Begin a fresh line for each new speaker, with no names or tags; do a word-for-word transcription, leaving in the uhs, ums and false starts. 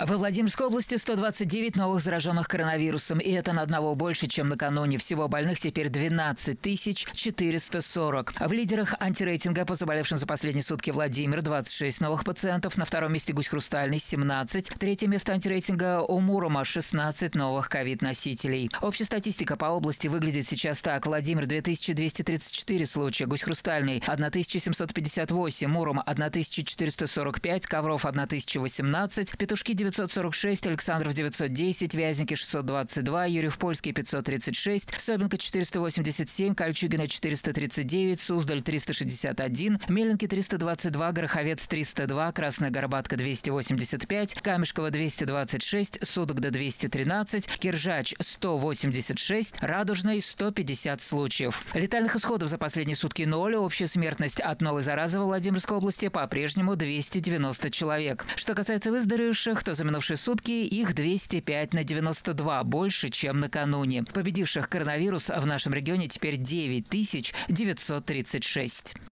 Во Владимирской области сто двадцать девять новых зараженных коронавирусом, и это на одного больше, чем накануне. Всего больных теперь двенадцать тысяч четыреста сорок. В лидерах антирейтинга по заболевшим за последние сутки Владимир – двадцать шесть новых пациентов, на втором месте Гусь-Хрустальный – семнадцать, третье место антирейтинга у Мурома – шестнадцать новых ковид-носителей. Общая статистика по области выглядит сейчас так: Владимир – две тысячи двести тридцать четыре случая, Гусь-Хрустальный – тысяча семьсот пятьдесят восемь, Муром – тысяча четыреста сорок пять, Ковров – тысяча восемнадцать, Петушки – девятьсот сорок шесть, Александров – девятьсот десять, Вязники – шестьсот двадцать два, Юрьев-Польский – пятьсот тридцать шесть, Собинка – четыреста восемьдесят семь, Кольчугино – четыреста тридцать девять, Суздаль – триста шестьдесят один, Меленки – триста двадцать два, Гороховец – триста два, Красная Горбатка – двести восемьдесят пять, Камешково – двести двадцать шесть, Судогда – двести тринадцать, Киржач – сто восемьдесят шесть, Радужный – сто пятьдесят случаев. Летальных исходов за последние сутки ноль, общая смертность от новой заразы во Владимирской области по-прежнему двести девяносто человек. Что касается выздоровевших, то за минувшие сутки их двести пять на девяносто два, больше, чем накануне. Победивших коронавирус в нашем регионе теперь девять тысяч девятьсот тридцать шесть.